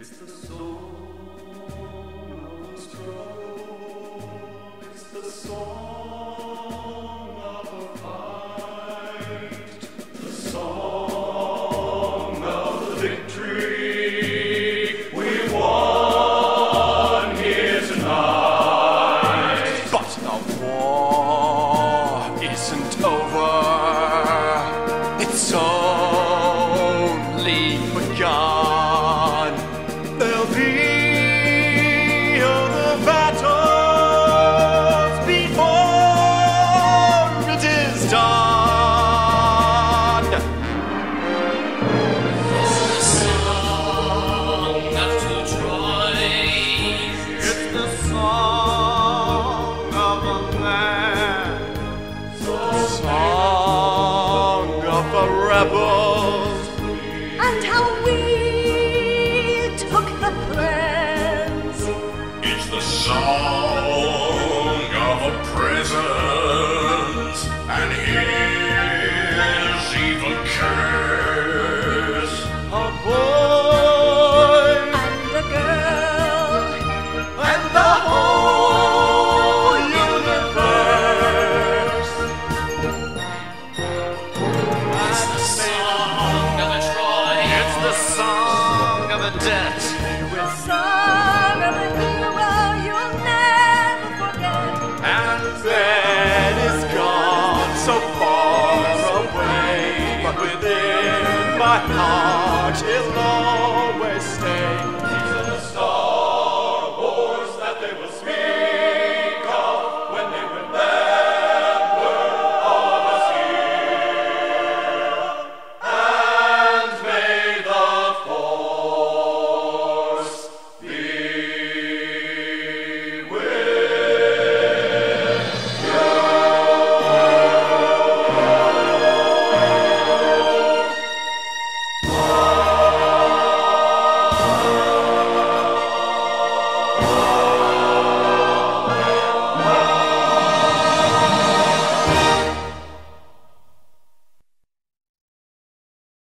It's the song of a struggle. It's the song of a fight. The song of the victory we won here tonight. But the war isn't over. It's only begun. There'll be other battles before it is done. The song of Troy. It's the song of a man, the song of the rebels, and how we took the plains. It's the song of a present and his evil curse. a boy And a girl, and the whole universe. It's the song of a Troy. It's the song of a debt. the song of a hero you'll never forget. And then it's gone so far away, but within my heart it'll always stay.